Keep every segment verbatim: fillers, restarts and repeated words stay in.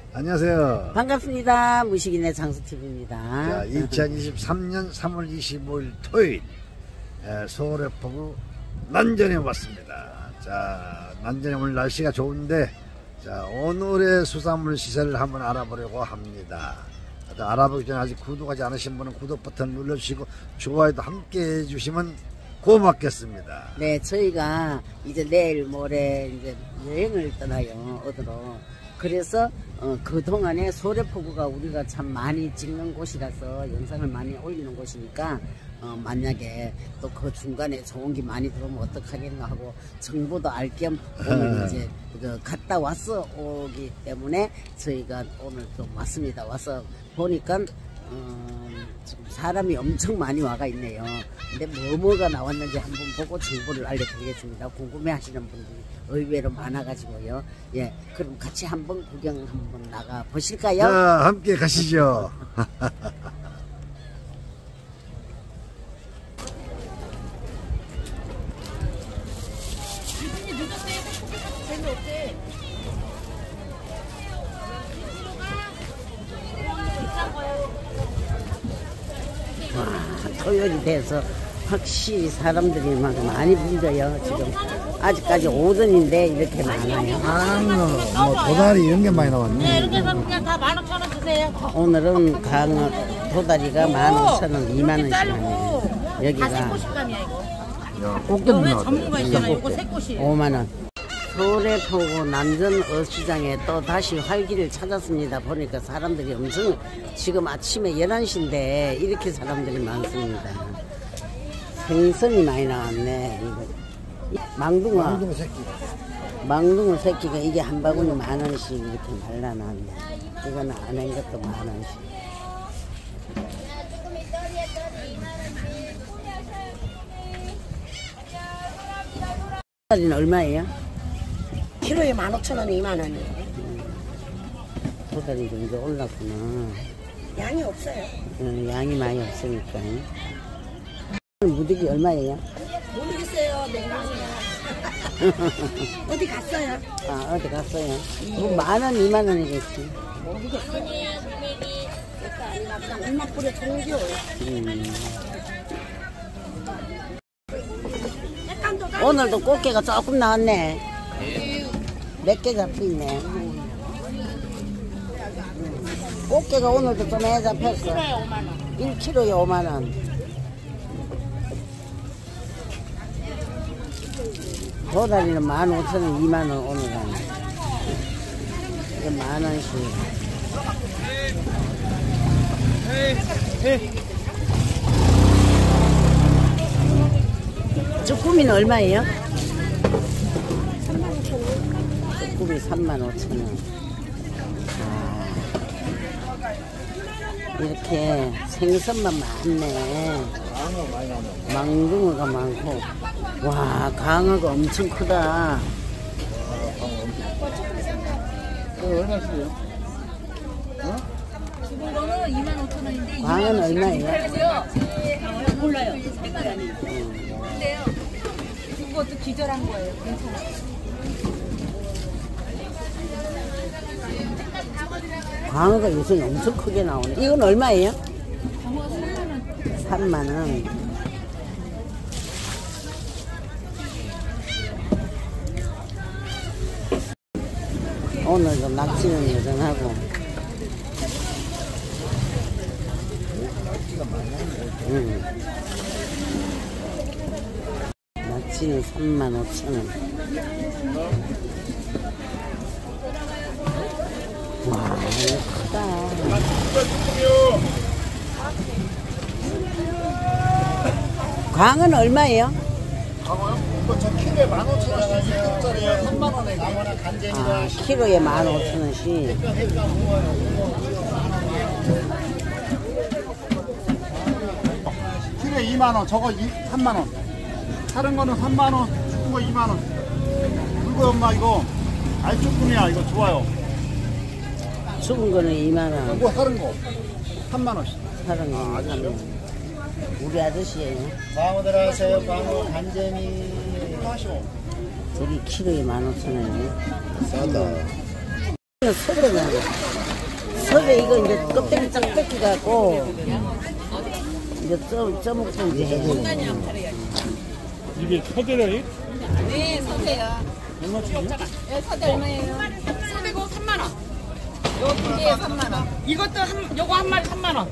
안녕하세요. 반갑습니다. 무식인의 장수티비입니다. 자, 이천이십삼 년 삼월 이십오일 토요일 서울의 포구 난전에 왔습니다. 자, 난전에 오늘 날씨가 좋은데 자, 오늘의 수산물 시세를 한번 알아보려고 합니다. 알아보기 전에 아직 구독하지 않으신 분은 구독 버튼 눌러주시고 좋아요도 함께 해주시면 고맙겠습니다. 네, 저희가 이제 내일 모레 이제 여행을 떠나요, 어디로. 그래서 어, 그동안에 소래포구가 우리가 참 많이 찍는 곳이라서 영상을 많이 올리는 곳이니까 어, 만약에 또 그 중간에 좋은 게 많이 들어오면 어떡하겠나 하고 정보도 알 겸 오늘 이제 그 갔다 왔어 오기 때문에 저희가 오늘 좀 왔습니다. 와서 보니까 어, 사람이 엄청 많이 와가 있네요. 근데 뭐 뭐가 나왔는지 한번 보고 정보를 알려드리겠습니다. 궁금해 하시는 분들이 의외로 많아가지고요. 예, 그럼 같이 한번 구경 한번 나가 보실까요? 자, 함께 가시죠. 와, 토요일이 돼서 확실히 사람들이 막 많이 분져요. 지금 아직까지 오전인데 이렇게 많아요. 강어, 뭐 도다리 이런 게 많이 나왔네. 네, 이렇게 해서 그냥 다 만 오천 원 주세요. 오늘은 강어 도다리가 만 오천 원, 이만 원씩 하네요. 다 여기가 새꼬시감이야 이거. 야, 이거 꼭대기 왜 나왔다. 전문가 있잖아. 이거 새꼬시. 오만 원. 소래포구 남전 어시장에 또 다시 활기를 찾았습니다. 보니까 사람들이 엄청, 지금 아침에 열한 시인데 이렇게 사람들이 많습니다. 생선이 많이 나왔네. 이거 망둥어. 망둥어 새끼. 망둥어 새끼가 이게 한 바구니 만 원씩 이렇게 말라놨네. 이거는 안 한 것도 만 원씩. 도다리는 얼마예요? 키로에 만 오천 원에 이만 원이에요. 도다리도 이제 올랐구나. 양이 없어요. 어, 양이 많이 없으니까. 무더기 얼마예요? 모르겠어요. 냉동이요. 어디 갔어요? 아, 어디 갔어요? 뭐 만 원, 이만 원이겠지. 모르겠어요. 얼마 뿌려 종교. 음. 오늘도 꽃게가 조금 나왔네. 몇 개 잡혀있네. 꽃게가 오늘도 좀 애 잡혔어. 일 킬로에 오만 원. 도다리는 만 오천 원, 이만 원 오늘 가네. 이게 만 원씩. 쭈꾸미는 얼마예요? 쭈꾸미 삼만 오천 원. 아, 이렇게 생선만 많네. 망둥어가 많고. 와, 강어가 엄청 크다. 얼마씩이에요? 죽은 거는 이만 오천 원인데 광어는 얼마예요? 몰라요. 색깔이 아니에요. 근데요. 죽은 것도 기절한 거예요. 괜찮아요. 광어가 요새 엄청 크게 나오네. 이건 얼마예요? 광어가 삼만 원. 삼만 원. 오늘도 낙지는 여전하고. 응. 낙지는 삼만 오천 원. 와, 이거 크다. 광어는 얼마예요? 강어요? 이거 저 키로에 만 오천 원씩 일 킬로짜리요. 삼만 원에 강어나 간쟁이가. 아, 키로에 만 오천 원씩. 키로에 이만 원, 저거 삼만 원. 다른 거는 삼만 원, 죽은 거 이만 원. 이거 엄마 이거 알쭈꾸미야. 이거 좋아요. 죽은 거는 이만 원. 이거 다른 거 삼만 원씩. 다른 거는 삼만 원. 우리 아저씨예요. 광어 들어가세요. 광어 간쟁이. 하시오. 저기 키로에 만 오천 원이에요. 싸다. 서대가 서대 이거 이제 껍데기 쫙 뺏겨갖고 이제 쪄, 쪄먹고 이제 해줘요. 이게 서대라니? 네, 서대요. 네, 서대 얼마예요? 삼백오 삼만 원. 요 두 개에 삼만 원. 이것도 한 요거 한 마리 삼만 원.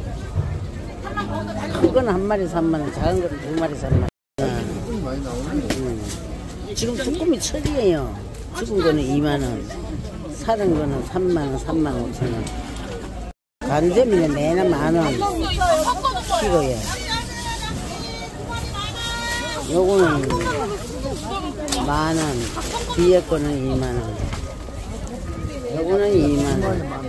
큰 거는 한 마리 삼만 원, 작은 거는 두 마리 삼만 원. 조금 많이 나오네. 음. 지금 쭈꾸미 철이에요. 죽은 거는 이만 원, 살은 거는 삼만 원, 삼만 오천 원. 간점이는 내나 만 원, 키로에. 요거는 만 원, 뒤에 거는 이만 원. 요거는 이만 원.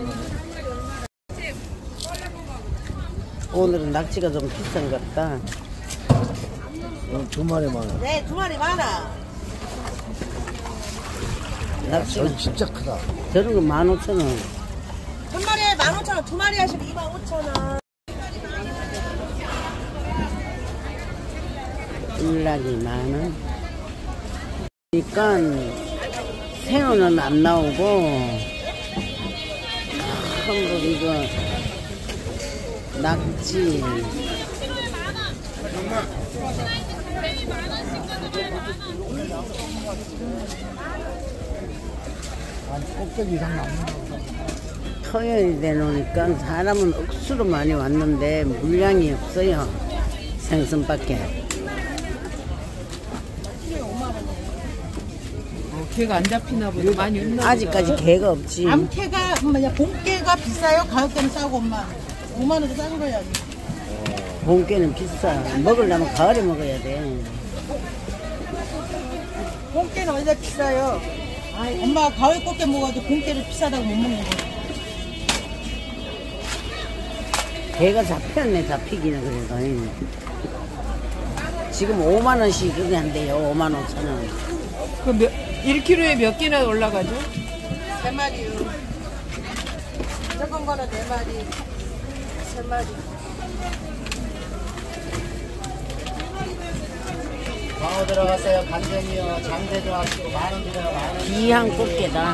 오늘은 낙지가 좀 비싼 것 같다. 어, 두 마리 만 원. 네, 두 마리 많아. 낙지가 저 진짜 크다. 저런 거 만 오천 원. 한 마리에 만 오천 원, 두 마리 하시면 이만 오천 원. 일락이 만 원. 그러니까 새우는 안 나오고 큰 거 이거 낙지 꼭대기 이상 남는 거. 토요일 되놓으니까 사람은 억수로 많이 왔는데 물량이 없어요. 생선밖에. 개가 안 잡히나 보다. 많이 없나 아직까지 개가 없지. 암캐가 뭐냐 봄깨가 비싸요. 가격대는 싸고 엄마. 오만 원도 싼 거야. 봄게는 비싸. 먹으려면 가을에 먹어야 돼. 봄깨는 어디다 비싸요. 엄마가 가을 꽃게 먹어도 봄깨를 비싸다고 못 먹는 거. 개가 잡혔네. 잡히기는 그래도. 지금 오만 원씩 그게 한대요. 오만 오천 원. 그 몇, 일 킬로그램에 몇 개나 올라가죠? 세 마리요. 작은 거는 네 마리, 세 마리. 광어 들어갔어요. 간장이요. 장대도 하시고 만원 들어가 만원. 귀한 꽃게다.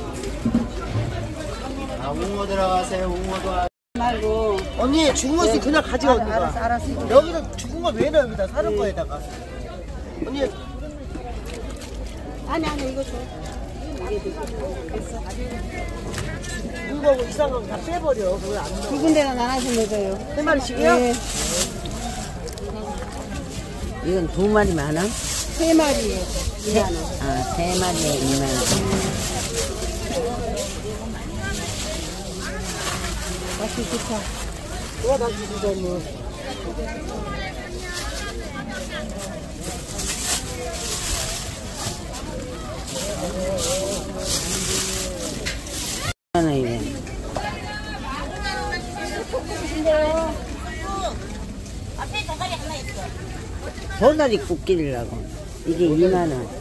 아, 웅어 들어가세요. 웅어도 하... 말고 언니 죽은 거 있으면 그냥 가져가. 알았어, 알았어, 알았어. 여기는 죽은 거 왜 넣어? 여기다 사는 거에다가. 언니. 아니 아니 이거 줘. 죽은 거고 이상한 거 다 빼버려. 그걸 안 넣어. 두 군데나 나눠서 먹어요. 세 마리씩이요? 네. 이건 두 마리 만 원? 세 마리에 이만 원. 아, 세 마리에 이만 원. 맛이 좋다. 와, 나 진짜 뭐. 하나 이게. 앞에 대가리 하나 있어. 도다리 국기라고. 이게 이만 원.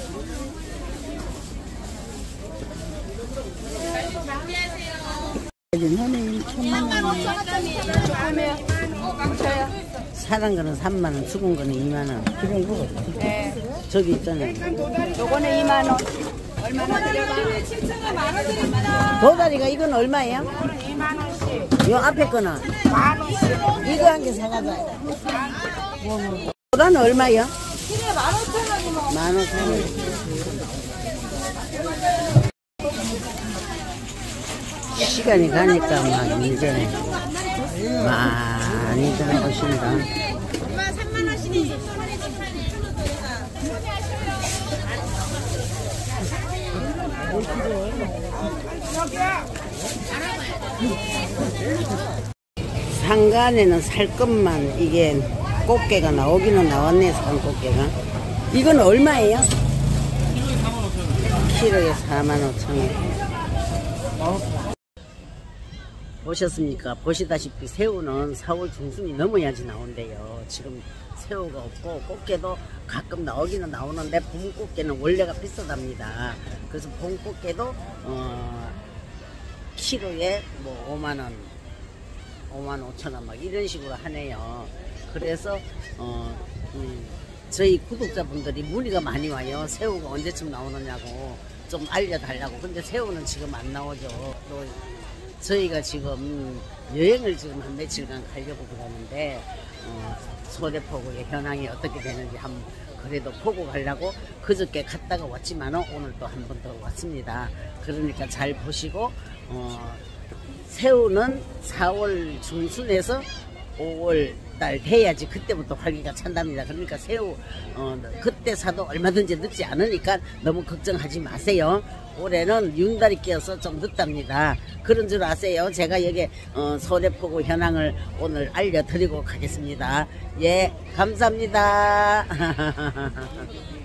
사는 거는 삼만 원, 죽은 거는 이만 원. 네. 저기 있잖아요. 요거는 이만 원. 얼마나 드려봐? 칠천원 만 원 드립니다. 도다리가 이건 얼마예요? 이만 원씩. 요 앞에 거는 만 원씩. 이거 한 개 사가자. 도다리는 얼마예요? 키로에 만 오천 원이 뭐. 만 오천 원. 시간이 가니까 막 이제 많이 들어오신다. 엄마 삼만 원씩이 상간에는 살 것만 이게 꽃게가 나오기는 나왔네. 산꽃게가. 이건 얼마예요? 키로에 사만 오천 원. 보셨습니까? 보시다시피 새우는 사월 중순이 넘어야지 나온대요. 지금 새우가 없고 꽃게도 가끔 나오기는 나오는데 봄꽃게는 원래가 비싸답니다. 그래서 봄꽃게도 어, 키로에 뭐 오만 원, 오만 오천 원 막 이런 식으로 하네요. 그래서 어, 음, 저희 구독자분들이 문의가 많이 와요. 새우가 언제쯤 나오느냐고. 좀 알려달라고. 근데 새우는 지금 안 나오죠. 또 저희가 지금 여행을 지금 한 며칠간 가려고 그러는데 어, 소래포구의 현황이 어떻게 되는지 한번 그래도 보고 가려고 그저께 갔다가 왔지만 오늘 또 한 번 더 왔습니다. 그러니까 잘 보시고 어, 새우는 사월 중순에서 오월 달 돼야지 그때부터 활기가 찬답니다. 그러니까 새우 어, 그때 사도 얼마든지 늦지 않으니까 너무 걱정하지 마세요. 올해는 윤달이 끼어서 좀 늦답니다. 그런 줄 아세요. 제가 여기 어, 소래포구 현황을 오늘 알려드리고 가겠습니다. 예, 감사합니다.